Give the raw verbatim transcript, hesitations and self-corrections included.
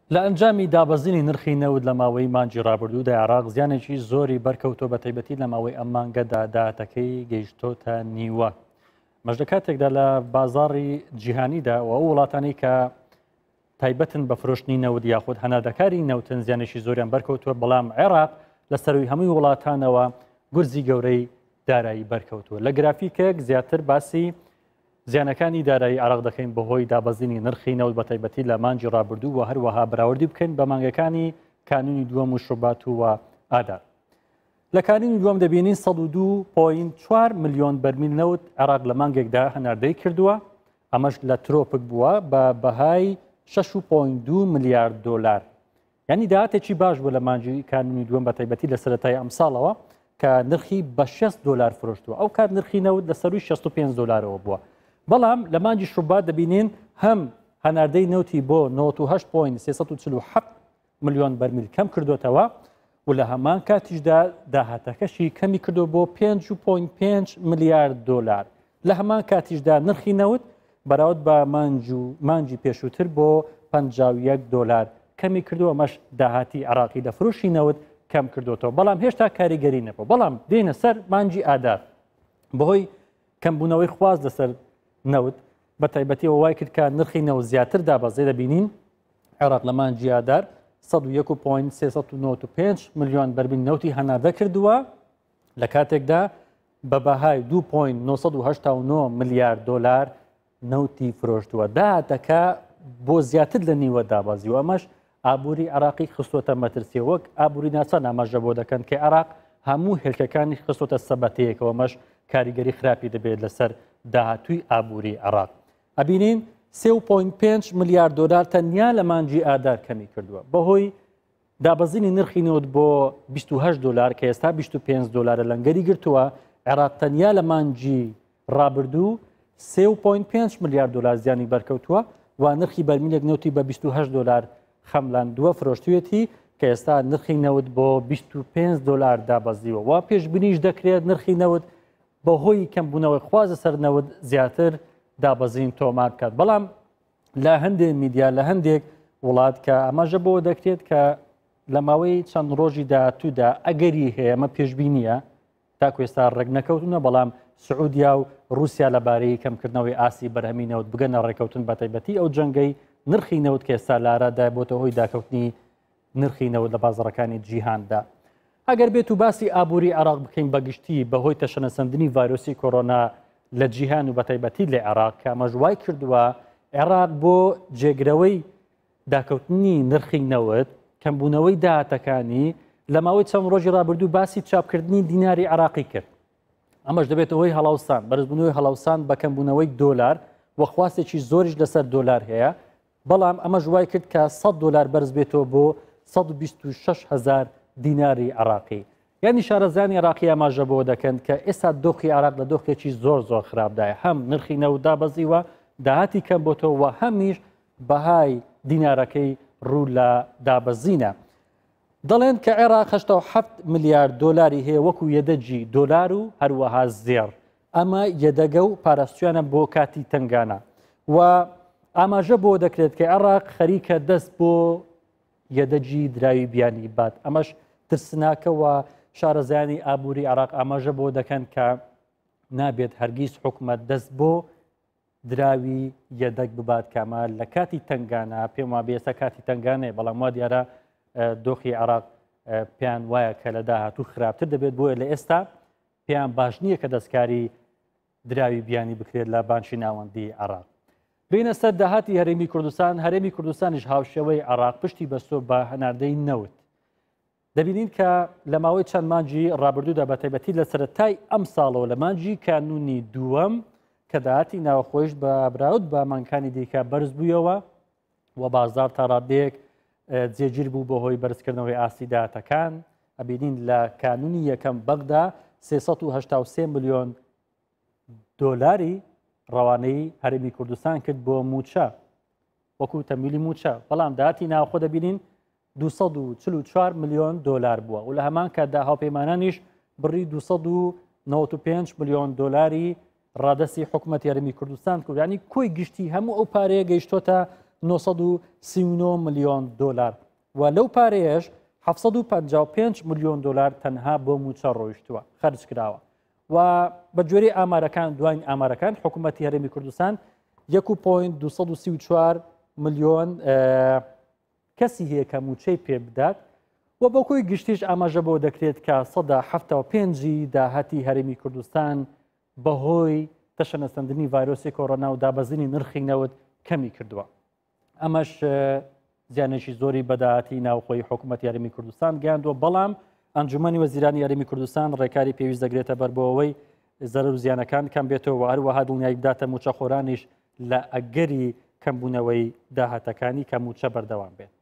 لە ئەنجامی دابەزینی نرخی نەوت لە ماوەی مانجی ڕابردوودا عێراق زیانێکی زۆری بەرکەوتۆ بە تایبەتی لە ماوەی ئەم مانگەدا داهاتەکەی گەیشتۆتە نیوە. مەژدە کاتێکدا لە بازاڕی جیهانیدا و ئەو وڵاتانی کە تایبەتن بە فرۆشتنی نەوت یاخود هەناردەکاری نەوتن زیانێکی زۆریان بەرکەوتووە، بەڵام عێراق لە سەروی هەمووی وڵاتانەوە گورزی گەورەی دارایی بەرکەوتووە. لە گرافیکێک زیاتر باسی زیانەکانی دارایی عێراق دەکەین بەهۆی دابەزینی نرخی نەوت بە تایبەتی لە مانجی ڕابردوو و هەروەها بەراوردی بکەین بە مانگەکانی کانونی دووەم و شوبات و ئادار. لە کانونی دووەم دەبینین سەد و دوو پۆینت چوار ملیۆن بەرمیل نەوت عێراق لە مانگێکدا هەناردەی کردووە، ئەمەش لە ترۆپک بووە بە بەهای شەش پۆینت دوو ملیارد دۆلار. یعنی داهاتێکی باش بوو لە مانجی کانونی دووەم بە تایبەتی لە سەرەتای ئەم ساڵەوە کە نرخی بە شەست دۆلار فرۆشتووە، ئەو کات نرخی نەوت لە سەروی شەست و پێنج دۆلارەوە بووە. بەڵام لە مانجی شوبات دەبینین هەم هەناردەی نەوتی بۆ نۆڤە و هەشت پۆینت سێسەد و چل و هەفت ملیۆن بەرمیل کەم کردوتەوە و لە هەمان کاتیشدا داهاتەکەشی کەمی کردو بۆ پێنج پۆینت پێنج ملیارد دۆلار. لە هەمان کاتیشدا نرخی نەوت بەراورد بە مانجی پێشووتر بۆ پەنجا و یەک دۆلار کەمی کردو، ئەمەش داهاتی عێراقی لە فروشی نەوت کەم کردوتەوە، بەڵام هێشتا کاریگەری نەبووە. بەڵام دێنە سەر مانجی ئادار بەهۆی کەمبوونەوەی خواز لەسەر نەوت بە تایبەتی وای کرد کە نرخی نەوت زیاتر دابەزێ. دەبینین عێراق لە مانجی ئادار سەد و یەک پۆینت سێسەد و نۆڤە و پێنج ملیۆن بەرمیل نەوتی هەناردە کردووە، لە کاتێکدا بە بەهای دوو پۆینت نۆسەد و هەشتا و نۆ ملیارد دۆلار نەوتی فرۆشتووە. داهاتەکە بۆ زیاتر لە نیوە دابەزی و ئەمەش ئابووری عێراقی خستۆتە مەترسیە، وەک ئابووری ناچەند ئاماژە بۆ دەکەن کە عێراق هەموو هێلکەکانی خستۆتە سەبەتەیەکەوە، ئەمەش کاریگەری خراپی دەبێت لەسەر داهاتووی ئابووری عێراق. ئەبینین سێ پۆینت پێنج ملیارد دۆلار تەنیا لە مانجی ئادار کەمی کردووە بەهۆی دابەزینی نرخی نەوت بۆ بیست و هەشت دۆلار کە ئێستا بیست و پێنج دۆلارە لەنگەری گرتووە. عێراق تەنیا لە مانجی ڕابردوو سێ پۆینت پێنج ملیارد دۆلار زیانی بەرکەوتووە و نرخی بەرمیلێک نەوتی بە بیست و هەشت دۆلار خەملاندووە فرۆشتوێتی کە ئێستا نرخی نەوت بۆ بیست و پێنج دۆلار دابەزیوە. وا پێشبینیش دەکرێت نرخی نەوت بەهۆی کەمبوونەوەی خوازە سەر نەوت زیاتر دابەزین تۆمار بکات. بەڵام لە هەندێک میدیا لە هەندێک وڵات کە ئەمەژە بۆ دەکرێت کە لە ماوەی چەند ڕۆژی داهاتوودا ئەگەری هەیە ئەمە پێشبینیە تاکو ئێستا ڕێک نەکەوتونە، بەڵام سعودیا و رووسیا لەبارەی کەمکردنەوەی ئاسی بەرهەمی نەوت بگەنە ڕێکەوتن بە تایبەتی ئەو جەنگەی نرخی نەوت کە ئێستا لارەدا بۆتە هۆی داکەوتنی نرخی نەوت لە بازاڕەکانی جیهاندا. ئەگەر بێت و باسی ئابووری عێراق بکەین بەگشتی بەهۆی تەشەنەسەندنی ڤایرۆسی کۆڕۆنا لە جیهان و بە تایبەتی لە عێراق کە ئەمەژوای کردووە عێراق بۆ جێگرەوەی داکەوتنی نرخی نەوت کەمبوونەوەی داهاتەکانی لە ماوەی چەند ڕۆژی ڕابردوو باسی چاپکردنی دیناری عێراقی کرد. ئەمەش دەبێت ئەوەی هەڵاوسان بەرزبوونەوەی هەڵاوسان بە کەمبوونەوەی دۆلار وەخواستێکی زۆریش لەسەر دۆلار هەیە، بەڵام ئەمە ژوای کرد کە سەد دۆلار بەرز بێتەوە بۆ سەد و بیست و شەش هەزار دیناری عێراقی. یعنی شارەزانی عێراقی ئاماژە بۆ دەکەن کە ئێستا دۆخی عێراق لە دۆخێکی زۆر زۆر خراپدایە، هەم نرخی نەوت دابەزیوە داهاتی کەم بۆتەوە و هەمیش بەهای دینارەکەی ڕوو لە دابەزینە. دەڵێن کە عێراق هەشتا و هەفت ملیارد دۆلاری هەیە وەکو یەدەجی دۆلار و هەروەها زێڕ. ئەمە یەدەگە و پاراستویانە بۆ کاتی تنگانە و ئاماژە بۆ دەکرێت کە عێراق خەریکە دەست بۆ یەدەجی دراوی بیانی بات. ئەمەش ترسناکەوە شارەزایانی ئابووری عێراق ئاماژە بۆ دەکەن کە نابێت هەرگیز حکومەت دەست بۆ دراوی یەدەک ببات کامە لە کاتی تنگانە. پێم وابێ ئێستا کاتی تنگانەیە، بەڵام وا دیارە دۆخی عێراق پێیان وایە کە لە داهاتوو خراپتر دەبێت، بۆیە لە ئێستا پێیان باش نییە کە دەستکاری دراوی بیانی بکرێت لە بانشی ناوەندی عێراق. بینە سەر داهاتی هەرێمی کوردستان. هەرێمی کوردستانیش هاوشێوەی عێراق پشتی بەستۆ بە هەناردەی نەوت. دەبینین کە لە ماوەی چەند مانجی ڕابردوودا بە تایبەتی لە سەرەتای ئەم ساڵەوە لە مانجی کانونی دووەم کە داهاتی ناوەخۆیش بە براود بە مانکانی دیکە بەرز بوویەوە و بازار تا ڕادەیەک جێگیر بوو بۆ هۆی بەرزکردنەوەی ئاسی داهاتەکان. ئەبینین لە کانونی یەکەم بەغدا سێسەد و هەشتا و سێ ملیۆن دۆلاری ڕەوانەی هەرێمی کوردستان کرد بۆ موچە وەکو تەمویلی موچە، بەڵام داهاتی ناوەخۆ دەبینین دووسەد و چل و چوار ملیۆن دۆلار بووە و لە هەمان کاتدا هاوپەیمانانیش بڕی دووسەد و نۆڤە و پێنج ملیۆن دۆلاری ڕادەسی حکوومەتی هەرێمی کوردستان کرد. یعنی کۆی گشتی هەموو ئەو پارەیە گەیشتۆتە نۆ سەد و سی و نۆ ملیۆن دۆلار و لەو پارەیەش حەڤت سەد و پەنجا و پێنج ملیۆن دۆلار تەنها بۆ موچە ڕۆیشتووە خەرج کراوە و بە جۆرەی ئامارەکان دوای ئامارەکان حکوومەتی هەرێمی کوردستان یەک و پۆینت دووسەد و سی و چوار ملیۆن کەسی هەیە کە موچەی پێ بدات و بۆ کۆی گشتیش ئاماژە بۆ دەکرێت کە سەدا حەفتەوە پێنجی داهاتی هەرێمی کوردستان بەهۆی تەشەنەسەندنی ڤایرۆسی کۆڕۆنا و دابەزینی نرخی نەوت کەمی کردووە. ئەمەش زیانێکی زۆری بەداهاتی ناوخۆی حکوومەتی هەرێمی کوردستان گەیاندووە بەڵام ئەنجومەنی وەزیرانی هەرێمی کوردستان ڕێکاری پێویست دەگرێتە بەر بۆەوەی زەرەر و زیانەکان کەم بێتەوە و هەروەها دڵنیایی بداتە موچەخۆرانیش لە ئەگەری کەمبوونەوەی داهاتەکانی کە موچە بەردەوام بێت.